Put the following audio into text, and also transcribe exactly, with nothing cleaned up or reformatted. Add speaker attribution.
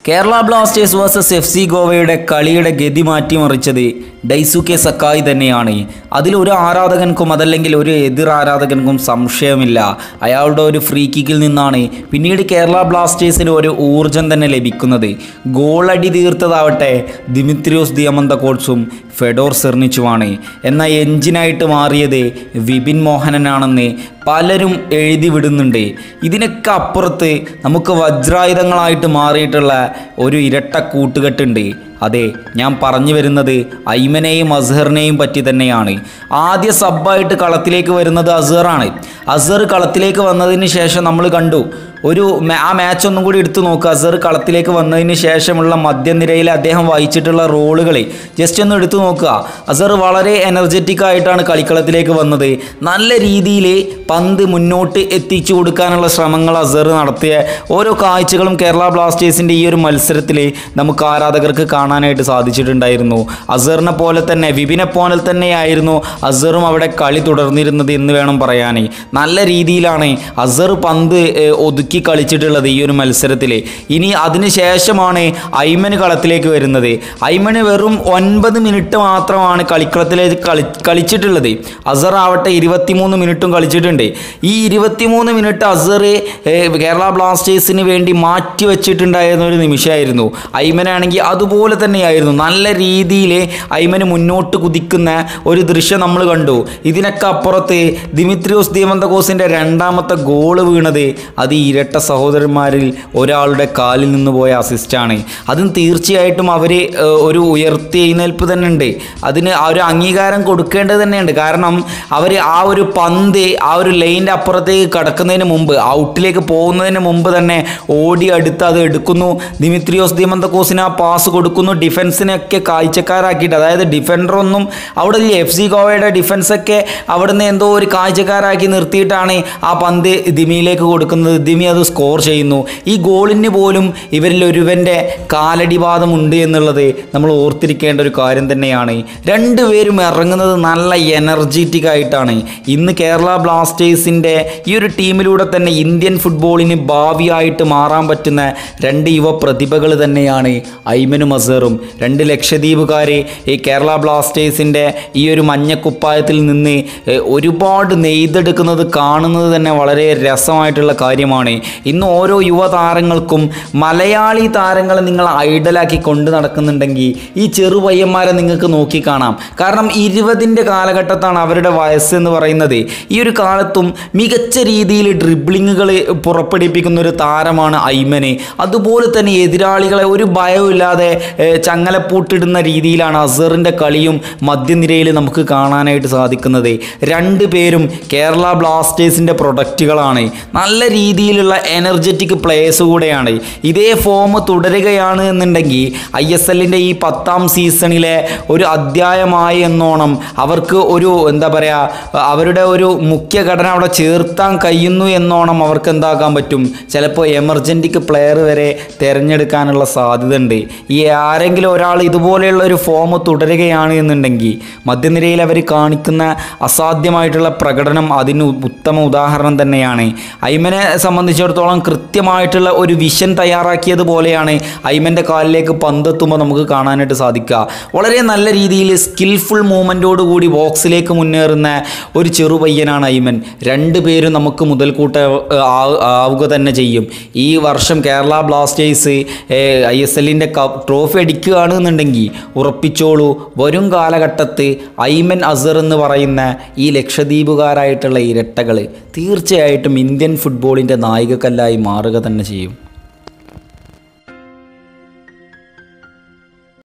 Speaker 1: Kerala Blasters versus F C ഗോവയുടെ കളിയുടെ ഗതി മാറ്റിമറിച്ചത് ഡൈസുക്കെ സക്കായി തന്നെയാണ്. അതിലൊരു ആരാധകൻക്കും അതല്ലെങ്കിൽ ഒരു എതിർ ആരാധകൻക്കും സംശയമില്ല. അയാളുടെ ഒരു ഫ്രീ കിക്കിൽ നിന്നാണ് പിന്നീട് കേരള ബ്ലാസ്റ്റേഴ്സിന് ഒരു ഊർജം തന്നെ ലഭിക്കുന്നത്. ഗോളടി തീർത്തതാവട്ടെ ദിമിത്രിയോസ് ദിയമന്തകോട്സും ഫെഡോർ സെർണിച്ചുമാണ്. എന്നാൽ എഞ്ചിനായിട്ട് മാറിയത് വിപിൻ മോഹനനാണെന്ന് പലരും എഴുതി വിടുന്നുണ്ട്. ഇതിനൊക്കെ അപ്പുറത്ത് നമുക്ക് വജ്രായുധങ്ങളായിട്ട് മാറിയിട്ടുള്ള ഒരു ഇരട്ട കൂട്ടുകെട്ടുണ്ട്. അതെ, ഞാൻ പറഞ്ഞു വരുന്നത് ഐമനെയും അസ്ഹറിനെയും പറ്റി തന്നെയാണ്. ആദ്യ സബ്ബായിട്ട് കളത്തിലേക്ക് വരുന്നത് അസ്ഹറാണ്. അസ്ഹർ കളത്തിലേക്ക് വന്നതിന് ശേഷം നമ്മൾ കണ്ടു ഒരു ആ മാച്ച് ഒന്നും കൂടി എടുത്തു നോക്കുക. അസ്ഹർ കളത്തിലേക്ക് വന്നതിന് ശേഷമുള്ള മധ്യനിരയിൽ അദ്ദേഹം വഹിച്ചിട്ടുള്ള റോളുകൾ ജസ്റ്റ് ഒന്ന് എടുത്തു നോക്കുക. അസ്ഹർ വളരെ എനർജറ്റിക് ആയിട്ടാണ് കളിക്കളത്തിലേക്ക് വന്നത്. നല്ല രീതിയിൽ പന്ത് മുന്നോട്ട് എത്തിച്ചു കൊടുക്കാനുള്ള ശ്രമങ്ങൾ അസ്ഹർ നടത്തിയ ഓരോ കാഴ്ചകളും കേരള ബ്ലാസ്റ്റേഴ്സിൻ്റെ ഈ ഒരു മത്സരത്തിൽ നമുക്ക് ആരാധകർക്ക് കാണാനായിട്ട് സാധിച്ചിട്ടുണ്ടായിരുന്നു. അസ്ഹറിനെ പോലെ തന്നെ വിപിനെ പോലെ തന്നെയായിരുന്നു അസ്ഹറും അവിടെ കളി തുടർന്നിരുന്നത് എന്ന് വേണം പറയാൻ. നല്ല രീതിയിലാണ് അസ്ഹർ പന്ത് ഒതുക്കി കളിച്ചിട്ടുള്ളത് ഈ ഒരു മത്സരത്തിൽ. ഇനി അതിന് ശേഷമാണ് ഐമൻ കളത്തിലേക്ക് വരുന്നത്. ഐമന് വെറും ഒൻപത് മിനിറ്റ് മാത്രമാണ് കളിക്കളത്തിലേക്ക് കളി കളിച്ചിട്ടുള്ളത്. അസ്ഹർ ആവട്ടെ ഇരുപത്തിമൂന്ന് മിനിറ്റും കളിച്ചിട്ടുണ്ട്. ഈ ഇരുപത്തിമൂന്ന് മിനിറ്റ് അസ്ഹർ കേരള ബ്ലാസ്റ്റേഴ്സിന് വേണ്ടി മാറ്റി വെച്ചിട്ടുണ്ടായിരുന്ന ഒരു നിമിഷമായിരുന്നു. ഐമനാണെങ്കിൽ അതുപോലെ തന്നെയായിരുന്നു. നല്ല രീതിയിൽ ഐമന് മുന്നോട്ട് കുതിക്കുന്ന ഒരു ദൃശ്യം നമ്മൾ കണ്ടു. ഇതിനൊക്കെ അപ്പുറത്ത് ദിമിത്രിയോസ് ദിയമന്തകോസിൻ്റെ രണ്ടാമത്തെ ഗോള് വീണത് അത് ഇരട്ട സഹോദരന്മാരിൽ ഒരാളുടെ കാലിൽ നിന്ന് പോയ അസിസ്റ്റാണ്. അതും തീർച്ചയായിട്ടും അവർ ഒരു ഉയർത്തി എഴുന്നേൽപ്പ് തന്നെ ഉണ്ട്. അതിന് ആ ഒരു അംഗീകാരം കൊടുക്കേണ്ടത് തന്നെയുണ്ട്. കാരണം അവർ ആ ഒരു പന്ത് ആ ഒരു ലൈൻ്റെ അപ്പുറത്തേക്ക് കടക്കുന്നതിന് മുമ്പ്, ഔട്ടിലേക്ക് പോകുന്നതിന് മുമ്പ് തന്നെ ഓടി അടുത്ത് അത് എടുക്കുന്നു. ദിമിത്രിയോസ് ദിയമന്തകോസിന് ആ പാസ് കൊടുക്കുന്നു. ഡിഫൻസിനൊക്കെ കാഴ്ചക്കാരാക്കിയിട്ട്, അതായത് ഡിഫൻഡറൊന്നും അവിടെ എഫ് സി ഗോവയുടെ ഡിഫൻസൊക്കെ അവിടുന്ന് എന്തോ ഒരു കാഴ്ചക്കാരാക്കി നിർത്തിയിട്ടാണ് ആ പന്ത് ദിമിയിലേക്ക് കൊടുക്കുന്നത്. ദിമി അത് സ്കോർ ചെയ്യുന്നു. ഈ ഗോളിന് പോലും ഇവരിൽ ഒരുവൻ്റെ കാലടിവാദമുണ്ട് എന്നുള്ളത് നമ്മൾ ഓർത്തിരിക്കേണ്ട ഒരു കാര്യം തന്നെയാണ്. രണ്ടുപേരും ഇറങ്ങുന്നത് നല്ല എനർജറ്റിക് ആയിട്ടാണ്. ഇന്ന് കേരള ബ്ലാസ്റ്റേഴ്സിൻ്റെ ഈ ഒരു ടീമിലൂടെ തന്നെ ഇന്ത്യൻ ഫുട്ബോളിന് ഭാവിയായിട്ട് മാറാൻ പറ്റുന്ന രണ്ട് യുവ പ്രതിഭകൾ തന്നെയാണ് ഐമനും അസ്ഹറും. രണ്ട് ലക്ഷദ്വീപുകാർ ഈ കേരള ബ്ലാസ്റ്റേഴ്സിൻ്റെ ഈ ഒരു മഞ്ഞക്കുപ്പായത്തിൽ നിന്ന് ഒരുപാട് നെയ്തെടുക്കുന്നത് കാണുന്നത് തന്നെ വളരെ രസമായിട്ടുള്ള കാര്യമാണ്. ഇന്ന് ഓരോ യുവതാരങ്ങൾക്കും മലയാളി താരങ്ങളെ നിങ്ങൾ ഐഡലാക്കി കൊണ്ട് നടക്കുന്നുണ്ടെങ്കിൽ ഈ ചെറുപയ്യന്മാരെ നിങ്ങൾക്ക് നോക്കിക്കാണാം. കാരണം ഇരുപതിൻ്റെ കാലഘട്ടത്താണ് അവരുടെ വയസ്സെന്ന് പറയുന്നത്. ഈ ഒരു കാലത്തും മികച്ച രീതിയിൽ ഡ്രിബ്ലിങ്ങുകൾ പുറപ്പെടുവിപ്പിക്കുന്ന ഒരു താരമാണ് ഐമന്. അതുപോലെ തന്നെ എതിരാളികളെ ഒരു ഭയമില്ലാതെ ചങ്ങലപ്പൂട്ടിടുന്ന രീതിയിലാണ് അസ്ഹറിൻ്റെ കളിയും മധ്യനിരയിൽ നമുക്ക് കാണാനായിട്ട് സാധിക്കുന്നത്. രണ്ടു പേരും കേരള ബ്ലാസ്റ്റേഴ്സിൻ്റെ പ്രൊഡക്റ്റുകളാണ്. നല്ല രീതിയിലുള്ള എനർജറ്റിക് പ്ലേയേഴ്സ് കൂടെയാണ്. ഇതേ ഫോം തുടരുകയാണ് എന്നുണ്ടെങ്കിൽ ഐ എസ് എല്ലിൻ്റെ ഈ പത്താം സീസണിലെ ഒരു അധ്യായമായി എന്നോണം അവർക്ക് ഒരു എന്താ പറയുക, അവരുടെ ഒരു മുഖ്യ ഘടന അവിടെ ചേർത്താൻ കഴിയുന്നു എന്നോണം അവർക്ക് എന്താക്കാൻ പറ്റും, ചിലപ്പോൾ എമർജൻറ്റിക് പ്ലെയർ വരെ തിരഞ്ഞെടുക്കാനുള്ള സാധ്യത ഉണ്ട്. ഈ ആരെങ്കിലും ഒരാൾ ഇതുപോലെയുള്ള ഒരു ഫോം തുടരുകയാണ് എന്നുണ്ടെങ്കിൽ മധ്യനിരയിൽ അവർ കാണിക്കുന്ന അസാധ്യമായിട്ടുള്ള പ്രകടനം അതിന് ഉത്തമ ഉദാഹരണം തന്നെയാണ്. ഐമനെ സംബന്ധിച്ചിടത്തോളം കൃത്യമായിട്ടുള്ള ഒരു വിഷൻ തയ്യാറാക്കിയതുപോലെയാണ് ഐമൻ്റെ കാലിലേക്ക് പന്തെത്തുമ്പോൾ നമുക്ക് കാണാനായിട്ട് സാധിക്കുക. വളരെ നല്ല രീതിയിൽ സ്കിൽഫുൾ മൂവ്മെൻറ്റോടുകൂടി ബോക്സിലേക്ക് മുന്നേറുന്ന ഒരു ചെറുപയ്യനാണ് ഐമൻ. രണ്ടു പേരും നമുക്ക് മുതൽക്കൂട്ട ആവുക തന്നെ ചെയ്യും. ഈ വർഷം കേരള ബ്ലാസ്റ്റേഴ്സ് ഐ എസ് എല്ലിൻ്റെ ട്രോഫി അടിക്കുകയാണ് എന്നുണ്ടെങ്കിൽ ഉറപ്പിച്ചോളൂ, വരും കാലഘട്ടത്ത് ഐമൻ അസ്ഹർ എന്ന് പറയുന്ന ഈ ലക്ഷദ്വീപുകാരായിട്ടുള്ള ഇരട്ടകൾ തീർച്ചയായിട്ടും ഇന്ത്യൻ ഫുട്ബോളിൻ്റെ നായികക്കല്ലായി മാറുക തന്നെ ചെയ്യും.